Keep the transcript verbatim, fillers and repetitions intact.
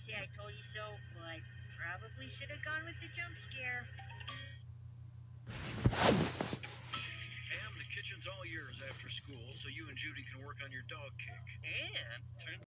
say I told you so, but probably should have gone with the jump scare. Ham, the kitchen's all yours after school, so you and Judy can work on your dog kick. And turn